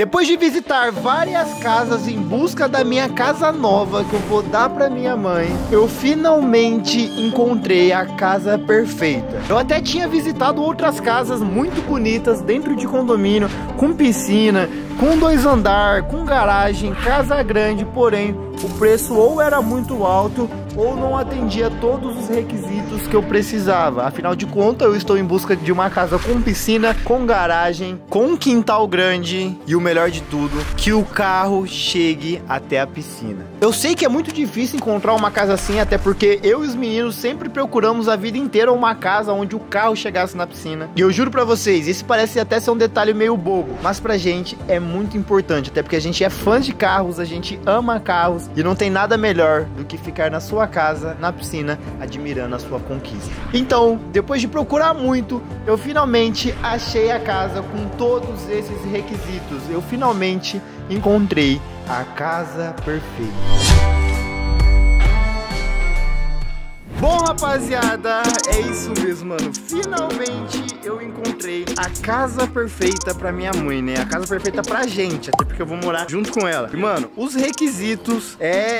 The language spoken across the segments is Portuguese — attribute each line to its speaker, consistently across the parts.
Speaker 1: Depois de visitar várias casas em busca da minha casa nova que eu vou dar pra minha mãe, eu finalmente encontrei a casa perfeita. Eu até tinha visitado outras casas muito bonitas dentro de condomínio, com piscina, com 2 andares, com garagem, casa grande, porém o preço ou era muito alto ou não atendia todos os requisitos que eu precisava. Afinal de contas, eu estou em busca de uma casa com piscina, com garagem, com quintal grande e o melhor de tudo, que o carro chegue até a piscina. Eu sei que é muito difícil encontrar uma casa assim, até porque eu e os meninos sempre procuramos a vida inteira uma casa onde o carro chegasse na piscina. E eu juro pra vocês, esse parece até ser um detalhe meio bobo, mas pra gente é muito importante, até porque a gente é fã de carros, a gente ama carros e não tem nada melhor do que ficar na sua casa, na piscina, admirando a sua conquista. Então, depois de procurar muito, eu finalmente achei a casa com todos esses requisitos. Eu finalmente encontrei a casa perfeita. Bom, rapaziada, é isso mesmo, mano. Finalmente eu encontrei a casa perfeita pra minha mãe, né? A casa perfeita pra gente, até porque eu vou morar junto com ela. E, mano, os requisitos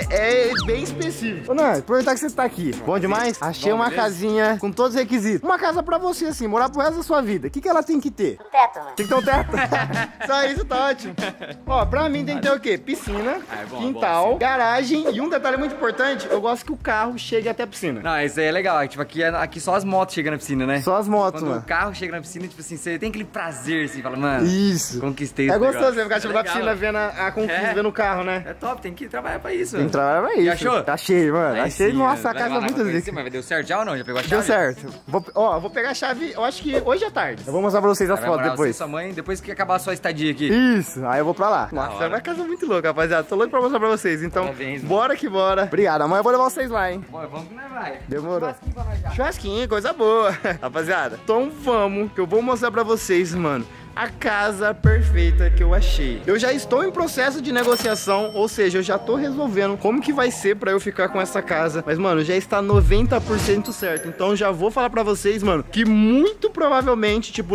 Speaker 1: é bem específico. Ô, Nan, aproveitar que você tá aqui. Bom demais? Achei uma casinha com todos os requisitos. Uma casa pra você, assim, morar pro resto da sua vida. O que ela tem que ter?
Speaker 2: Um teto, mano.
Speaker 1: Tem que ter um teto? Só isso tá ótimo. Ó, pra mim tem que ter o quê? Piscina, quintal, garagem e um detalhe muito importante, eu gosto que o carro chegue até a piscina.
Speaker 3: Não, isso aí é legal. Tipo, aqui só as motos chegam na piscina, né?
Speaker 1: Só as motos,
Speaker 3: Quando
Speaker 1: mano.
Speaker 3: o carro chega na piscina, tipo assim, você tem aquele prazer, assim, fala, mano,
Speaker 1: isso.
Speaker 3: conquistei
Speaker 1: É
Speaker 3: esse
Speaker 1: gostoso
Speaker 3: negócio.
Speaker 1: você ficar tipo na piscina vendo a conquista, vendo o carro, né?
Speaker 3: É top, tem que trabalhar pra isso,
Speaker 1: Tem que trabalhar pra isso.
Speaker 3: achou?
Speaker 1: Achei, mano.
Speaker 3: Aí
Speaker 1: Achei,
Speaker 3: sim,
Speaker 1: nossa, a
Speaker 3: vai
Speaker 1: casa
Speaker 3: lá,
Speaker 1: muito
Speaker 3: vai
Speaker 1: zica.
Speaker 3: Mas deu certo já ou não? Já pegou a chave?
Speaker 1: Deu certo. Vou pegar a chave, eu acho que hoje à tarde. Eu vou mostrar pra vocês as
Speaker 3: Vai
Speaker 1: fotos
Speaker 3: morar
Speaker 1: depois.
Speaker 3: você e sua mãe, depois que acabar a sua estadia aqui.
Speaker 1: Isso, aí eu vou pra lá. Nossa,
Speaker 3: hora.
Speaker 1: é uma casa muito louca, rapaziada. Tô louco pra mostrar pra vocês. Então,
Speaker 3: Parabéns,
Speaker 1: bora que bora. Obrigado, amanhã eu vou levar vocês lá, hein?
Speaker 3: Bom, vamos que nós vai.
Speaker 1: Demorou.
Speaker 3: Churrasquinho pra nós já.
Speaker 1: Churrasquinho, coisa boa. Rapaziada, então vamos, que eu vou mostrar pra vocês, mano, a casa perfeita que eu achei. Eu já estou em processo de negociação, ou seja, eu já tô resolvendo como que vai ser pra eu ficar com essa casa. Mas, mano, já está 90% certo. Então já vou falar pra vocês, mano, que muito provavelmente, tipo,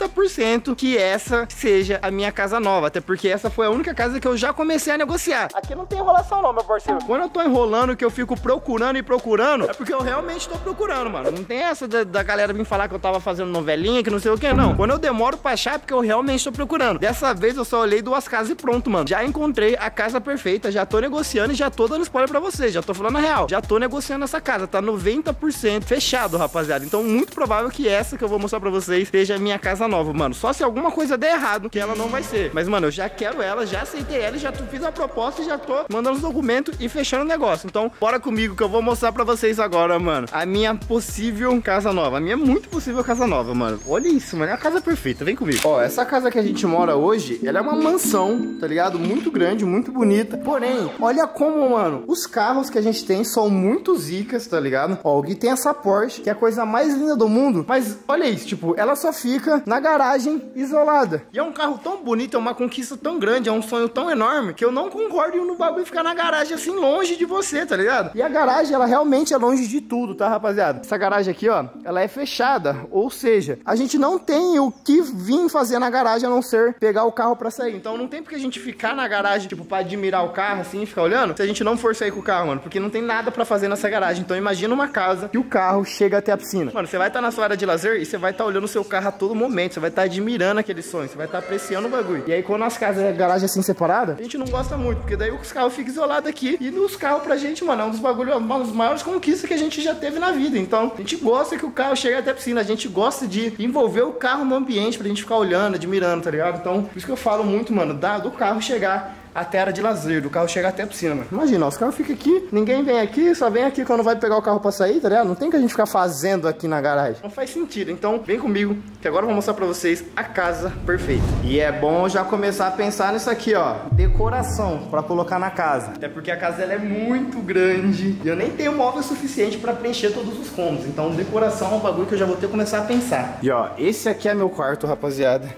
Speaker 1: 90% que essa seja a minha casa nova. Até porque essa foi a única casa que eu já comecei a negociar. Aqui não tem enrolação não, meu parceiro. Quando eu tô enrolando, que eu fico procurando e procurando, é porque eu realmente tô procurando, mano. Não tem essa da galera vir falar que eu tava fazendo novelinha, que não sei o que, não. Quando eu demoro pra achar, porque eu realmente tô procurando. Dessa vez eu só olhei 2 casas e pronto, mano. Já encontrei a casa perfeita, já tô negociando e já tô dando spoiler pra vocês, já tô falando a real. Já tô negociando essa casa, tá 90% fechado, rapaziada. Então muito provável que essa que eu vou mostrar pra vocês seja a minha casa nova, mano. Só se alguma coisa der errado, que ela não vai ser. Mas, mano, eu já quero ela, já aceitei ela, já fiz a proposta e já tô mandando os documentos e fechando o negócio. Então, bora comigo que eu vou mostrar pra vocês agora, mano, a minha possível casa nova. A minha muito possível casa nova, mano. Olha isso, mano, é a casa perfeita. Vem comigo. Ó, essa casa que a gente mora hoje, ela é uma mansão, tá ligado? Muito grande, muito bonita. Porém, olha como, mano, os carros que a gente tem são muito zicas, tá ligado? Ó, o Gui tem essa Porsche, que é a coisa mais linda do mundo. Mas, olha isso, tipo, ela só fica na garagem isolada. E é um carro tão bonito, é uma conquista tão grande, é um sonho tão enorme, que eu não concordo no bagulho ficar na garagem assim, longe de você, tá ligado? E a garagem, ela realmente é longe de tudo, tá, rapaziada? Essa garagem aqui, ó, ela é fechada. Ou seja, a gente não tem o que vir fazer na garagem a não ser pegar o carro pra sair. Então não tem porque a gente ficar na garagem, tipo, pra admirar o carro assim, ficar olhando, se a gente não for sair com o carro, mano, porque não tem nada pra fazer nessa garagem. Então imagina uma casa que o carro chega até a piscina. Mano, você vai estar na sua área de lazer e você vai estar olhando o seu carro a todo momento, você vai estar admirando aquele sonho, você vai estar apreciando o bagulho. E aí quando as casas e garagem assim separada, a gente não gosta muito, porque daí os carros ficam isolados aqui e os carros pra gente, mano, é um dos bagulhos, uma das maiores conquistas que a gente já teve na vida. Então a gente gosta que o carro chegue até a piscina, a gente gosta de envolver o carro no ambiente pra gente ficar olhando, admirando, tá ligado? Então, por isso que eu falo muito, mano, do carro chegar até a área de lazer, do carro chegar até a piscina, mano. Imagina, ó, os carros ficam aqui, ninguém vem aqui, só vem aqui quando vai pegar o carro pra sair, tá ligado? Não tem que a gente ficar fazendo aqui na garagem. Não faz sentido. Então, vem comigo, que agora eu vou mostrar pra vocês a casa perfeita. E é bom já começar a pensar nisso aqui, ó, decoração pra colocar na casa. Até porque a casa, ela é muito grande e eu nem tenho móvel suficiente pra preencher todos os cômodos. Então, decoração é um bagulho que eu já vou ter que começar a pensar. E ó, esse aqui é meu quarto, rapaziada.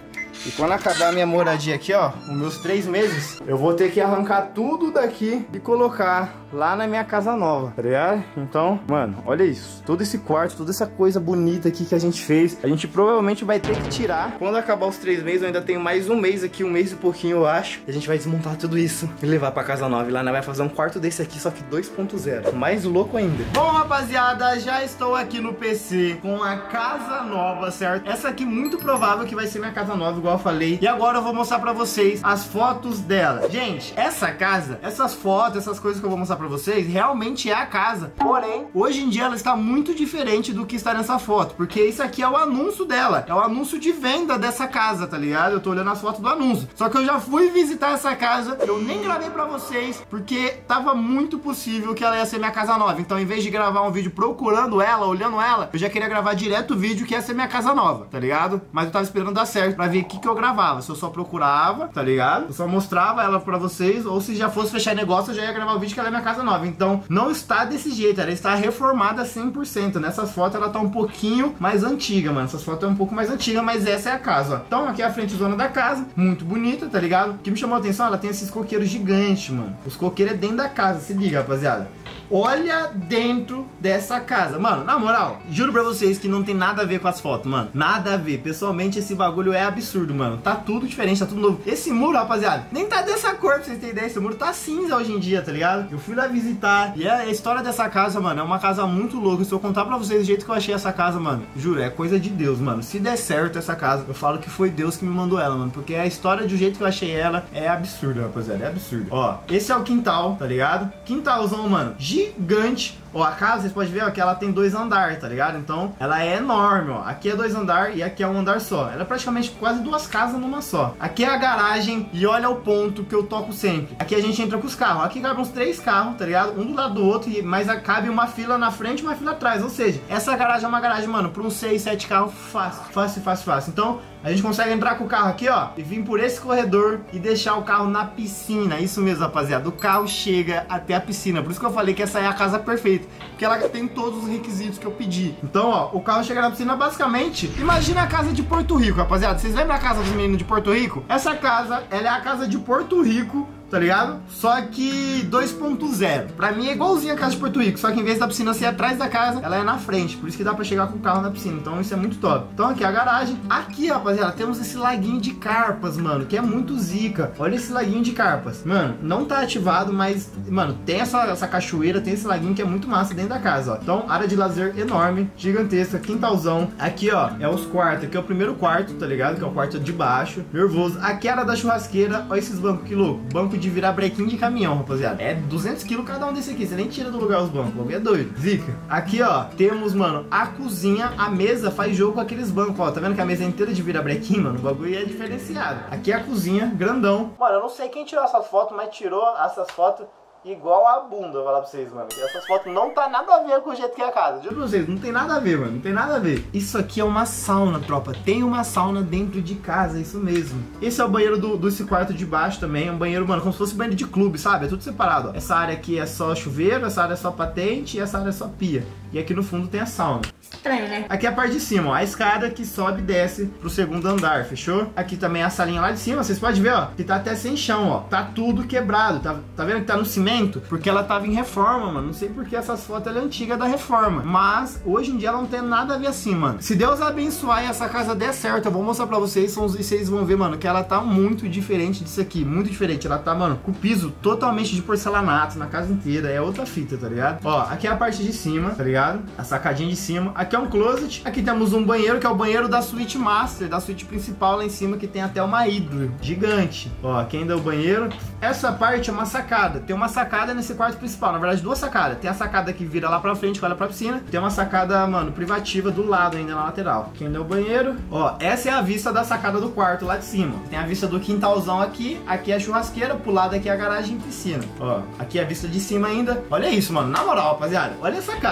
Speaker 1: E quando acabar a minha moradia aqui, ó, os meus 3 meses, eu vou ter que arrancar tudo daqui e colocar lá na minha casa nova, tá ligado? Então, mano, olha isso. Todo esse quarto, toda essa coisa bonita aqui que a gente fez, a gente provavelmente vai ter que tirar. Quando acabar os 3 meses, eu ainda tenho mais um mês aqui, 1 mês e pouquinho, eu acho. A gente vai desmontar tudo isso e levar pra casa nova. E lá nós vai fazer um quarto desse aqui, só que 2.0. Mais louco ainda. Bom, rapaziada, já estou aqui no PC com a casa nova, certo? Essa aqui muito provável que vai ser minha casa nova, igual eu falei. E agora eu vou mostrar pra vocês as fotos dela. Gente, essa casa, essas fotos, essas coisas que eu vou mostrar pra vocês, realmente é a casa. Porém, hoje em dia ela está muito diferente do que está nessa foto, porque isso aqui é o anúncio dela. É o anúncio de venda dessa casa, tá ligado? Eu tô olhando as fotos do anúncio. Só que eu já fui visitar essa casa, eu nem gravei pra vocês, porque tava muito possível que ela ia ser minha casa nova. Então, em vez de gravar um vídeo procurando ela, olhando ela, eu já queria gravar direto o vídeo que ia ser minha casa nova, tá ligado? Mas eu tava esperando dar certo pra ver o que eu gravava. Se eu só procurava, tá ligado? Eu só mostrava ela pra vocês, ou se já fosse fechar negócio, eu já ia gravar o vídeo que ela é minha casa nova. Então, não está desse jeito, ela está reformada 100%. Nessas fotos ela tá um pouquinho mais antiga, mano. Essas fotos é um pouco mais antiga, mas essa é a casa, ó. Então, aqui é a frente zona da casa, muito bonita, tá ligado? O que me chamou a atenção, ela tem esses coqueiros gigantes, mano. Os coqueiros é dentro da casa, se liga, rapaziada. Olha dentro dessa casa. Mano, na moral, juro pra vocês que não tem nada a ver com as fotos, mano. Nada a ver. Pessoalmente, esse bagulho é absurdo, mano. Tá tudo diferente, tá tudo novo. Esse muro, rapaziada, nem tá dessa cor, pra vocês terem ideia. Esse muro tá cinza hoje em dia, tá ligado? Eu fui lá visitar. E a história dessa casa, mano, é uma casa muito louca. Se eu contar pra vocês do jeito que eu achei essa casa, mano, juro, é coisa de Deus, mano. Se der certo essa casa, eu falo que foi Deus que me mandou ela, mano. Porque a história do jeito que eu achei ela é absurda, rapaziada. É absurdo. Ó, esse é o quintal, tá ligado? Quintalzão, mano, gigante. Ó, a casa, vocês podem ver, ó, que ela tem 2 andares, tá ligado? Então, ela é enorme, ó. Aqui é 2 andares e aqui é 1 andar só. Ela é praticamente quase 2 casas numa só. Aqui é a garagem e olha o ponto que eu toco sempre. Aqui a gente entra com os carros. Aqui cabem uns 3 carros, tá ligado? Um do lado do outro, mas cabe uma fila na frente e uma fila atrás. Ou seja, essa garagem é uma garagem, mano, para uns 6, 7 carros fácil. Fácil, fácil, fácil. Então, a gente consegue entrar com o carro aqui, ó, e vir por esse corredor e deixar o carro na piscina. Isso mesmo, rapaziada. O carro chega até a piscina. Por isso que eu falei que essa é a casa perfeita. Porque ela tem todos os requisitos que eu pedi. Então, ó, o carro chega na piscina basicamente. Imagina a casa de Porto Rico, rapaziada. Vocês lembram a casa dos meninos de Porto Rico? Essa casa, ela é a casa de Porto Rico, tá ligado? Só que 2.0. Pra mim é igualzinho a casa de Porto Rico, só que em vez da piscina ser atrás da casa, ela é na frente. Por isso que dá pra chegar com o carro na piscina. Então isso é muito top. Então aqui é a garagem. Aqui, rapaziada, temos esse laguinho de carpas, mano, que é muito zica. Olha esse laguinho de carpas. Mano, não tá ativado, mas, mano, tem essa cachoeira, tem esse laguinho que é muito massa dentro da casa, ó. Então, área de lazer enorme, gigantesca, quintalzão. Aqui, ó, é os quartos. Aqui é o primeiro quarto, tá ligado? Que é o quarto de baixo. Nervoso. Aqui é a área da churrasqueira. Olha esses bancos, que louco. Banco de virar brequim de caminhão, rapaziada. É 200 kg cada um desse aqui. Você nem tira do lugar os bancos. O bagulho é doido. Zica. Aqui, ó, temos, mano, a cozinha. A mesa faz jogo com aqueles bancos, ó. Tá vendo que a mesa é inteira de virar brequim, mano? O bagulho é diferenciado. Aqui é a cozinha, grandão. Mano, eu não sei quem tirou essas fotos, mas tirou essas fotos igual a bunda, vou falar pra vocês, mano. Essas fotos não tá nada a ver com o jeito que é a casa. Juro pra vocês, não tem nada a ver, mano. Não tem nada a ver. Isso aqui é uma sauna, tropa. Tem uma sauna dentro de casa, isso mesmo. Esse é o banheiro desse quarto de baixo também. É um banheiro, mano, como se fosse banheiro de clube, sabe? É tudo separado, ó. Essa área aqui é só chuveiro, essa área é só patente e essa área é só pia. E aqui no fundo tem a sauna. Estranho, né? Aqui é a parte de cima, ó. A escada que sobe e desce pro 2º andar, fechou? Aqui também é a salinha lá de cima, vocês podem ver, ó, que tá até sem chão, ó. Tá tudo quebrado, tá vendo que tá no cimento? Porque ela tava em reforma, mano. Não sei porque essas fotos ela é antiga da reforma. Mas hoje em dia ela não tem nada a ver assim, mano. Se Deus abençoar e essa casa der certo, eu vou mostrar pra vocês e vocês vão ver, mano, que ela tá muito diferente disso aqui. Muito diferente. Ela tá, mano, com o piso totalmente de porcelanato na casa inteira. É outra fita, tá ligado? Ó, aqui é a parte de cima, tá ligado? A sacadinha de cima. Aqui é um closet. Aqui temos um banheiro, que é o banheiro da suíte master, da suíte principal lá em cima, que tem até uma hidro gigante. Ó, aqui ainda é o banheiro. Essa parte é uma sacada. Tem uma sacada nesse quarto principal. Na verdade, 2 sacadas. Tem a sacada que vira lá pra frente, que olha pra piscina. Tem uma sacada, mano, privativa do lado ainda na lateral. Aqui ainda é o banheiro. Ó, essa é a vista da sacada do quarto lá de cima. Tem a vista do quintalzão aqui. Aqui é a churrasqueira. Pro lado aqui é a garagem e piscina. Ó, aqui é a vista de cima ainda. Olha isso, mano. Na moral, rapaziada. Olha essa casa, pai.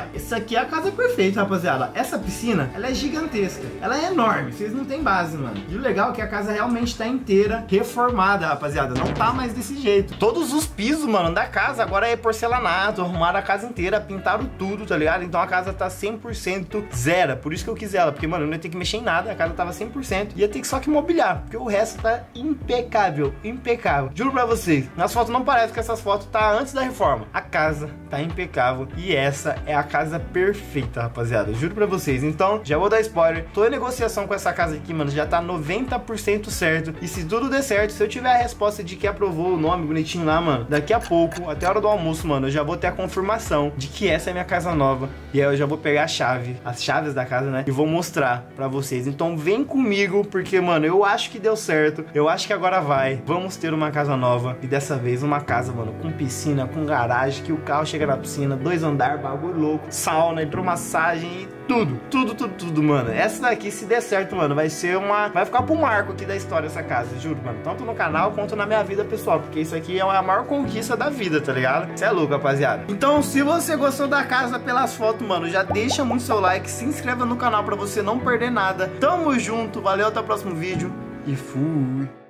Speaker 1: essa aqui é a casa perfeita, rapaziada. Essa piscina, ela é gigantesca. Ela é enorme, vocês não tem base, mano. E o legal é que a casa realmente tá inteira reformada, rapaziada. Não tá mais desse jeito. Todos os pisos, mano, da casa agora é porcelanato. Arrumaram a casa inteira, pintaram tudo, tá ligado? Então a casa tá 100% zero. Por isso que eu quis ela, porque, mano, eu não ia ter que mexer em nada. A casa tava 100%. Ia ter que só que mobiliar, porque o resto tá impecável, impecável. Juro pra vocês, nas fotos não parece que essas fotos tá antes da reforma. A casa tá impecável e essa é a casa perfeita, rapaziada. Juro pra vocês. Então, já vou dar spoiler. Tô em negociação com essa casa aqui, mano. Já tá 90% certo. E se tudo der certo, se eu tiver a resposta de que aprovou o nome bonitinho lá, mano, daqui a pouco, até a hora do almoço, mano, eu já vou ter a confirmação de que essa é minha casa nova. E aí eu já vou pegar a chave, as chaves da casa, né? E vou mostrar pra vocês. Então vem comigo, porque, mano, eu acho que deu certo. Eu acho que agora vai. Vamos ter uma casa nova. E dessa vez uma casa, mano, com piscina, com garagem, que o carro chega na piscina, 2 andares, bagulho louco, sauna, hidromassagem e tudo, mano. Essa daqui, se der certo, mano, vai ser uma... vai ficar pro marco aqui da história essa casa, juro, mano. Tanto no canal quanto na minha vida pessoal, porque isso aqui é a maior conquista da vida, tá ligado? Você é louco, rapaziada. Então, se você gostou da casa pelas fotos, mano, já deixa muito seu like, se inscreva no canal pra você não perder nada. Tamo junto, valeu, até o próximo vídeo e fui!